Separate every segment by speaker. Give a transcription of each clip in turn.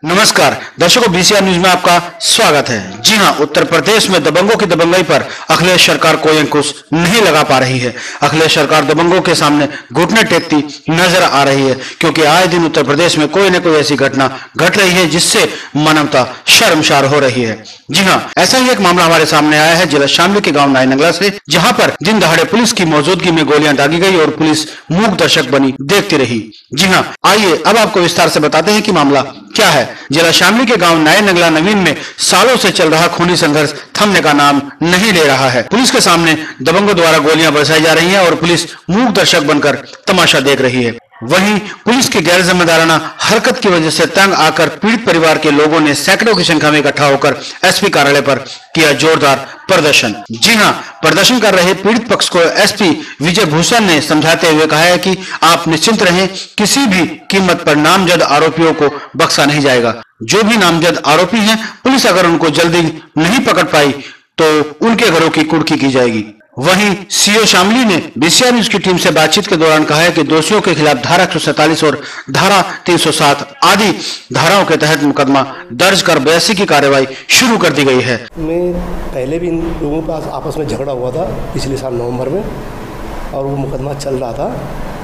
Speaker 1: नमस्कार दर्शकों, BCR news में आपका स्वागत है। जी हां, उत्तर प्रदेश में दबंगों की दबंगई पर अखिलेश सरकार कोई अंकुश नहीं लगा पा रही है। अखिलेश सरकार दबंगों के सामने घुटने टेकती नजर आ रही है, क्योंकि आए दिन उत्तर प्रदेश में कोई न कोई ऐसी घटना घट रही है जिससे मानवता शर्मसार हो रही है। जी हाँ, ऐसा ही एक मामला हमारे सामने आया है जिला शामली के गाँव नायनंगला से, जहाँ पर दिन दहाड़े पुलिस की मौजूदगी में गोलियां दागी गई और पुलिस मूक दर्शक बनी देखती रही। जी हाँ, आइए अब आपको विस्तार से बताते हैं कि मामला क्या है। जिला शामली के गांव नायनंगला नवीन में सालों से चल रहा खूनी संघर्ष थमने का नाम नहीं ले रहा है। पुलिस के सामने दबंगों द्वारा गोलियां बरसाई जा रही हैं और पुलिस मूक दर्शक बनकर तमाशा देख रही है। वहीं पुलिस की गैर जिम्मेदाराना हरकत की वजह से तंग आकर पीड़ित परिवार के लोगों ने सैकड़ों की संख्या में इकट्ठा होकर एसपी कार्यालय पर किया जोरदार प्रदर्शन। जी हां, प्रदर्शन कर रहे पीड़ित पक्ष को एसपी विजय भूषण ने समझाते हुए कहा है कि आप निश्चिंत रहें, किसी भी कीमत पर नामजद आरोपियों को बख्शा नहीं जाएगा। जो भी नामजद आरोपी हैं, पुलिस अगर उनको जल्दी नहीं पकड़ पाई तो उनके घरों की कुर्की की जाएगी। वहीं सीओ शामली ने बीसीआर न्यूज की टीम से बातचीत के दौरान कहा है कि दोषियों के खिलाफ धारा 147 और धारा 307 आदि धाराओं के तहत मुकदमा दर्ज कर बयासी की कार्रवाई शुरू कर दी गई है।
Speaker 2: में पहले भी इन लोगों के पास आपस में झगड़ा हुआ था पिछले साल नवंबर में, और वो मुकदमा चल रहा था।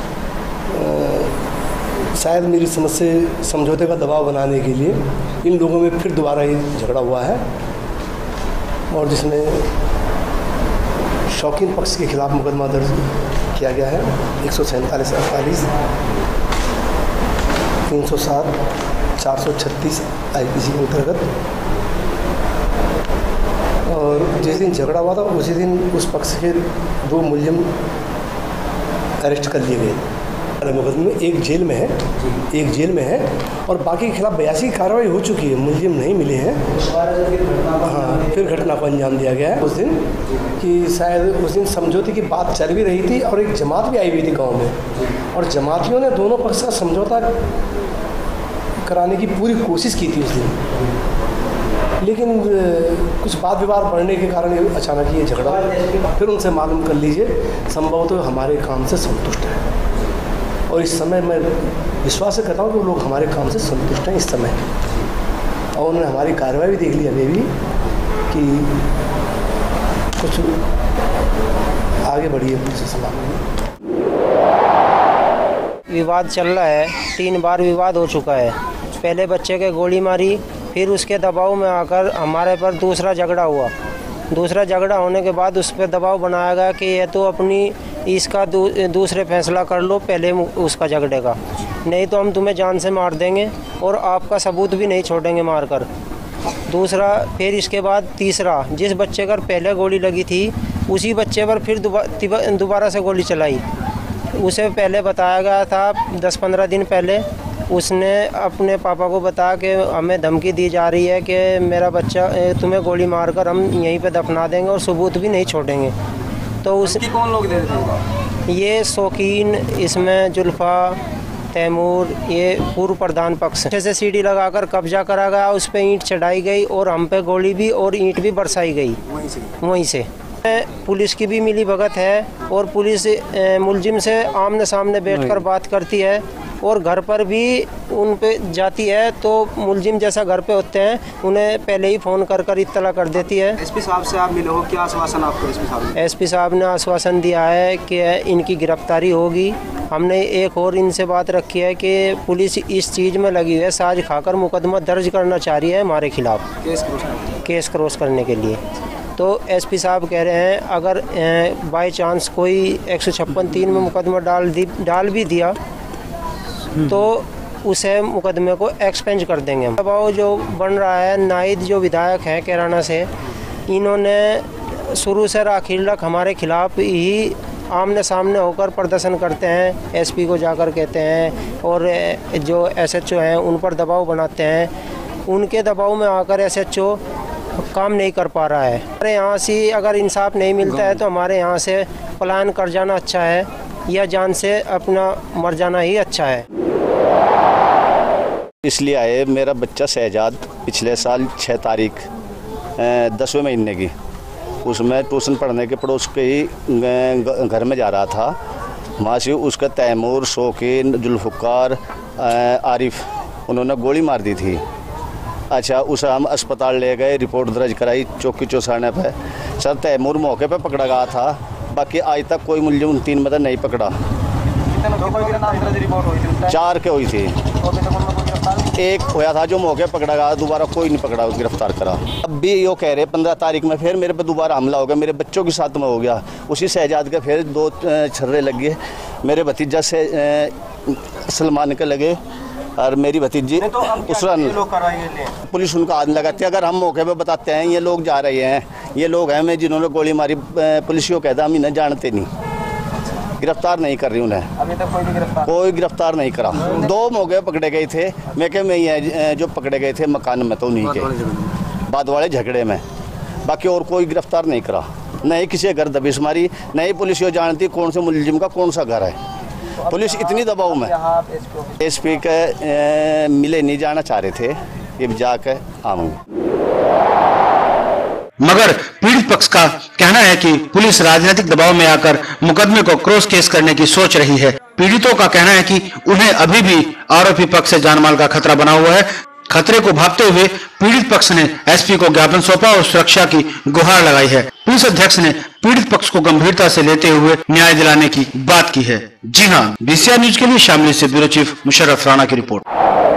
Speaker 2: शायद मेरी समझ से समझौते का दबाव बनाने के लिए इन लोगों में फिर दोबारा ये झगड़ा हुआ है, और जिसमें शौकीन पक्ष के खिलाफ मुकदमा दर्ज किया गया है 147, 48, 307, 436 आईपीसी के अंतर्गत। और जिस दिन झगड़ा हुआ था उसी दिन उस पक्ष के 2 मुलजिम अरेस्ट कर लिए गए। मुकदमे एक जेल में है और बाकी के खिलाफ 82 की कार्रवाई हो चुकी है, मुलजिम नहीं मिले हैं। हाँ, फिर घटना को अंजाम दिया गया है उस दिन, कि शायद उस दिन समझौते की बात चल भी रही थी और एक जमात भी आई हुई थी गांव में, और जमातियों ने दोनों पक्ष का समझौता कराने की पूरी कोशिश की थी उस दिन, लेकिन कुछ वाद विवाद बढ़ने के कारण अचानक ये झगड़ा। फिर उनसे मालूम कर लीजिए, संभवतः हमारे काम से संतुष्ट है, और इस समय मैं विश्वास से करता हूँ कि वो लोग हमारे काम से संतुष्ट हैं इस समय, और उन्होंने हमारी कार्रवाई भी देख ली अभी भी कि कुछ आगे बढ़ी है पुलिस से।
Speaker 3: विवाद चल रहा है, 3 बार विवाद हो चुका है। पहले बच्चे के गोली मारी, फिर उसके दबाव में आकर हमारे पर दूसरा झगड़ा हुआ। दूसरा झगड़ा होने के बाद उस पर दबाव बनाया गया कि ये तो अपनी इसका दूसरे फैसला कर लो पहले उसका झगड़े का, नहीं तो हम तुम्हें जान से मार देंगे और आपका सबूत भी नहीं छोड़ेंगे मारकर। दूसरा, फिर इसके बाद तीसरा, जिस बच्चे पर पहले गोली लगी थी उसी बच्चे पर फिर दोबारा से गोली चलाई। उसे पहले बताया गया था 10-15 दिन पहले, उसने अपने पापा को बताया कि हमें धमकी दी जा रही है कि मेरा बच्चा तुम्हें गोली मारकर हम यहीं पे दफना देंगे और सबूत भी नहीं छोड़ेंगे। तो उसकी कौन लोग दे रहे थे? ये शौकीन, इसमें जुल्फा, तैमूर, ये पूर्व प्रधान पक्ष से सीढ़ी लगाकर कब्जा करा गया, उस पर ईंट चढ़ाई गई और हम पे गोली भी और ईंट भी बरसाई गई वहीं से। पुलिस की भी मिली भगत है और पुलिस मुलजिम से आमने सामने बैठकर बात करती है और घर पर भी उन पे जाती है, तो मुलजिम जैसा घर पे होते हैं उन्हें पहले ही फ़ोन कर इत्तला कर देती है।
Speaker 4: एसपी साहब से आप मिले हो, क्या आश्वासन आपको एसपी साहब ने?
Speaker 3: एसपी साहब ने आश्वासन दिया है कि इनकी गिरफ्तारी होगी। हमने एक और इनसे बात रखी है कि पुलिस इस चीज़ में लगी हुई है, साज खाकर मुकदमा दर्ज करना चाह रही है हमारे खिलाफ, केस क्रॉस करने के लिए। तो एसपी साहब कह रहे हैं अगर बाई चांस कोई 156(3) में मुकदमा डाल भी दिया तो उसे मुकदमे को एक्सपेंज कर देंगे हम। दबाव जो बन रहा है, नाहिद जो विधायक हैं कैराना से, इन्होंने शुरू से आखिर तक हमारे खिलाफ ही आमने सामने होकर प्रदर्शन करते हैं, एसपी को जाकर कहते हैं, और जो एसएचओ हैं उन पर दबाव बनाते हैं। उनके दबाव में आकर एसएचओ काम नहीं कर पा रहा है। हमारे यहाँ से अगर इंसाफ नहीं मिलता है तो हमारे यहाँ से पलायन कर जाना अच्छा है, या जान से अपना मर जाना ही अच्छा है।
Speaker 5: इसलिए आए, मेरा बच्चा शहजाद पिछले साल 6 तारीख 10वें महीने की, उसमें ट्यूशन पढ़ने के पड़ोस के ही घर में जा रहा था। वहाँ से उसका तैमूर, शौकीन, जुल्फ़कार, आरिफ, उन्होंने गोली मार दी थी। अच्छा, उसे हम अस्पताल ले गए, रिपोर्ट दर्ज कराई चौकी चौसाने पे। सर तैमूर मौके पे पकड़ा गया था, बाकी आज तक कोई मुलजिम उन 3 में नहीं पकड़ा। 4 के हुई थी, एक होया था जो मौके पकड़ा गया, दोबारा कोई नहीं पकड़ा, गिरफ्तार करा। अब भी यो कह रहे 15 तारीख में फिर मेरे पे दोबारा हमला हो गया, मेरे बच्चों के साथ में हो गया। उसी शहजाद के फिर 2 छर्रे लग गए, मेरे भतीजा से सलमान के लगे और मेरी भतीजी उसरान। पुलिस उनका हाथ लगाती है। अगर हम मौके पे बताते हैं ये लोग जा रहे हैं, ये लोग हैं मैं जिन्होंने गोली मारी, पुलिस को कहता हम इन्हें जानते नहीं, गिरफ्तार नहीं कर रही उन्हें।
Speaker 4: अभी तक
Speaker 5: कोई गिरफ्तार नहीं करा। 2 मौके पकड़े गए थे, मैं क्या मैं जो पकड़े गए थे मकान में, तो उन्हीं के बाद वाले झगड़े में, बाकी और कोई गिरफ्तार नहीं करा। नहीं किसी घर दबिश मारी, नहीं पुलिस ये जानती कौन से मुलजिम का कौन सा घर है। पुलिस इतनी दबाव में, एसपी के मिले नहीं जाना चाह रहे थे, ये जाके आऊँगे।
Speaker 1: मगर पीड़ित पक्ष का कहना है कि पुलिस राजनीतिक दबाव में आकर मुकदमे को क्रॉस केस करने की सोच रही है। पीड़ितों का कहना है कि उन्हें अभी भी आरोपी पक्ष से जानमाल का खतरा बना हुआ है। खतरे को भांपते हुए पीड़ित पक्ष ने एसपी को ज्ञापन सौंपा और सुरक्षा की गुहार लगाई है। पुलिस अध्यक्ष ने पीड़ित पक्ष को गंभीरता से लेते हुए न्याय दिलाने की बात की है। जी हां, बीसीआर न्यूज के लिए शामली से ब्यूरो चीफ मुशर्रफ राणा की रिपोर्ट।